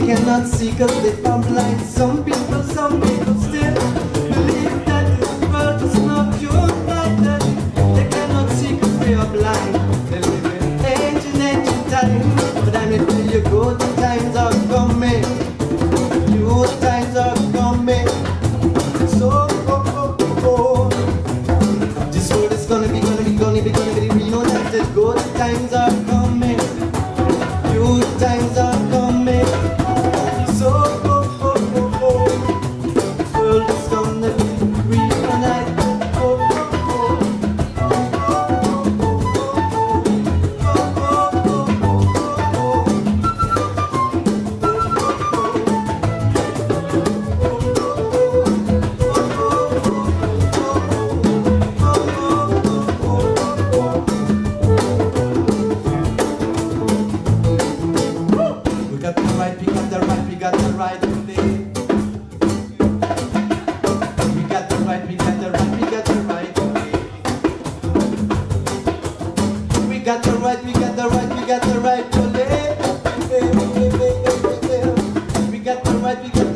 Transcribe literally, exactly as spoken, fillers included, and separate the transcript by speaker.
Speaker 1: cannot see cause they are blind. Some people, some people still believe that this world is not united. They cannot see cause they are blind. They live in ancient, ancient times. But I may tell you, good times are coming. New times are coming. So, oh, oh, oh. This world is gonna be, gonna be, gonna be, gonna be reunited. Good times are coming. New times are coming. So, oh, oh, oh, oh. This world is gonna be reunited. Oh, oh, oh. Oh, oh, we got the right, we got the right, we got the right today. We got the right, we got the right, we got the right today. We got the right, we got the right, we got the right today. We got the right, we got